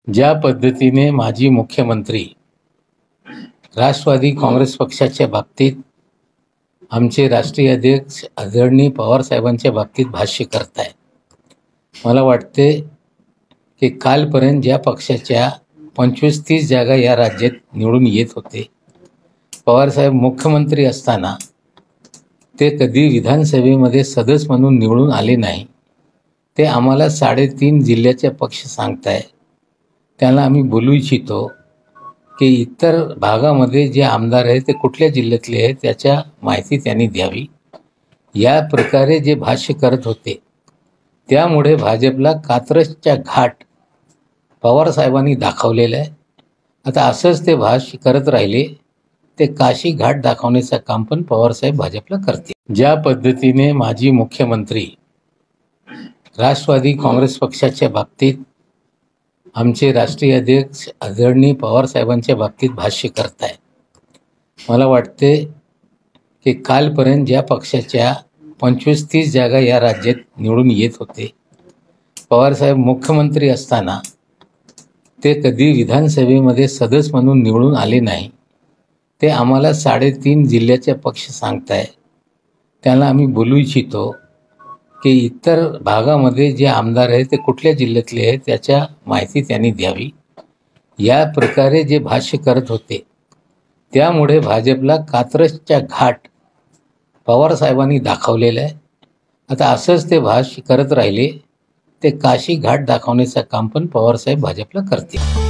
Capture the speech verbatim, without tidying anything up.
ज्या पद्धतीने माजी मुख्यमंत्री राष्ट्रवादी काँग्रेस पक्षाच्या बाबतीत आमचे राष्ट्रीय अध्यक्ष आदरणीय पवार साहेबांच्या बाबतीत भाष्य करताय, मला वाटते की कालपर्यंत ज्या पक्षाच्या पंचवीस तीस जागा या राज्यात निवडून येत होते, पवारसाहेब मुख्यमंत्री असताना ते कधी विधानसभेमध्ये सदस्य म्हणून निवडून आले नाही. ते आम्हाला साडेतीन जिल्ह्याचे पक्ष सांगताय. त्यांना आम्ही बोलू इच्छितो की इतर भागामध्ये जे आमदार आहेत ते कुठल्या जिल्ह्यातले आहेत त्याच्या माहिती त्यांनी द्यावी. या प्रकारे जे भाष्य करत होते त्यामुळे भाजपला कात्रजच्या घाट पवारसाहेबांनी दाखवलेलं आहे. आता असंच ते भाष्य करत राहिले ते काशी घाट दाखवण्याचं काम पण पवारसाहेब भाजपला करते. ज्या पद्धतीने माजी मुख्यमंत्री राष्ट्रवादी काँग्रेस पक्षाच्या बाबतीत आमचे राष्ट्रीय अध्यक्ष आदरणीय पवार साहेबांच्या बाबतीत भाष्य करताय, मला वाटते की कालपर्यंत ज्या पक्षाच्या पंचवीस तीस जागा या राज्यात निवडून येत होते, पवारसाहेब मुख्यमंत्री असताना ते कधी विधानसभेमध्ये सदस्य म्हणून निवडून आले नाही. ते आम्हाला साडेतीन जिल्ह्याचे पक्ष सांगताय. त्यांना आम्ही बोलू इच्छितो की इतर भागामध्ये जे आमदार आहेत ते कुठल्या जिल्ह्यातले आहेत त्याच्या माहिती त्यांनी द्यावी. या प्रकारे जे भाष्य करत होते त्यामुळे भाजपला कात्रजच्या घाट पवारसाहेबांनी दाखवलेलं आहे. आता असंच ते भाष्य करत राहिले ते काशी घाट दाखवण्याचं काम पण पवारसाहेब भाजपला करते.